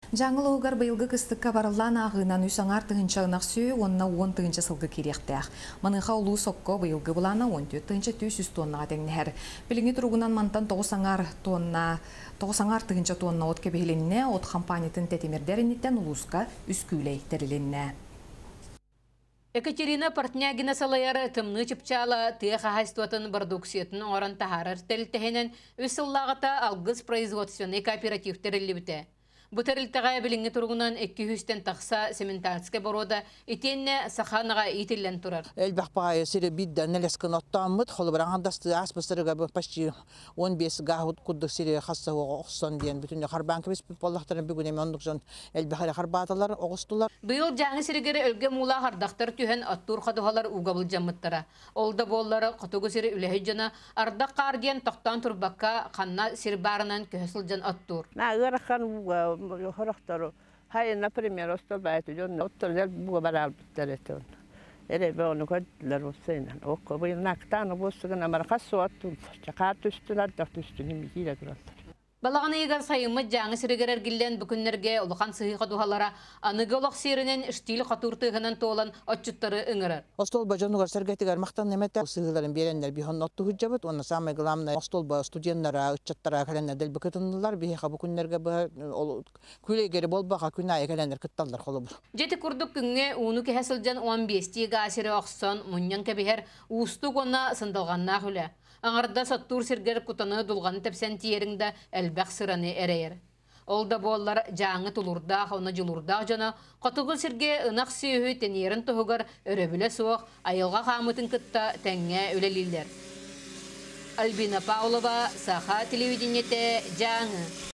Жаңыл оғар бұйылғы кыстыққа барылан ағынан үсаңар тұғыншағынақ сүй, онына 10 тұғынша сылғы керектәқ. Маныңға ұлу соққы бұйылғы бұлана 14 тұғынша 300 тоннаға тәңнәр. Біліңі тұрғынан мантан 9 тұғынша тонна от кәбейленіне, от компаниятын тәтемердерінеттен ұлысқа үскүлей тәріленіне. Екатерина Портнягина салайары тымны чыпчала тыяха хайстуатын продукциятын оран тахарар тәліттәхенен үсіллағыта алгыз производственный кооперативтері біте. Бұтарылтаға біліңі тұрғынан 200-тен тақса сементарскай борода итенне саханаға итілен тұрар. Әлбәқпағай сірі бидден нәлескен оттамыд, қолы бір аңдасты аспыстырыға почти 15 ғағыд күдді сірі қасы оғысын дейін. Бүтінде қарбан кебес болақтарын бүгін еме ондық жон әлбәқәрі қарбаталар оғыстылар. Бұйыл жаңы сірігері өлге мұла қардақтар түйен аттур қадуғалар уғабыл жамыттара. Олда боллары қотығы сірі үләхі жана ардақ қардиен тоқтан тұрбаққа қанна сірі барынан көсіл жан аттур. Хорохтору. Хай, например, осталбайт, он оттолел бугабарал биттеретон. Эребеону көдлөр усейнан. Окко бу нактан бусугана мархасу аттун. Чакат үстүлөр дактүстүнү мигиле турат. Балағаны егер сайымы жаңы сірігерер гілден бүкінлерге ұлыған сыхи қадуғалара анығы олық сирінен іштейлі қатуртығынан тоолан отчуттары ұңырар. Остолба жонугар сәргәтігер мақтан неметті сыхыларын беренлер бейхон отты хүджабыт, оны самай ғыламны остолба студенттара, үтчаттара кәленлер дәл бүкітінділер, бейха бүкінлерге күлегері болбаға күнайы кәленлер күтталдар қолы бұр. Жеті күрдік күнге уыну кәсілден 15-тегі асыры оқсан мұньян кәбігер ұстық оны сындалғанна хүлі. Аңарда саттур сергер кутаны дулғаны тәпсен тиеріңді әлбәқ сыраны әрейір. Олда боллар жаңы тулурдақ, оны жылурдақ жана, қатығы сірге ынақ сүйі тәнерін тұғығыр өрөбілі суық, айылға қамытын күтті тәңе өлелілдер. Альбина Павлова, Саха телевидениеті жаңы.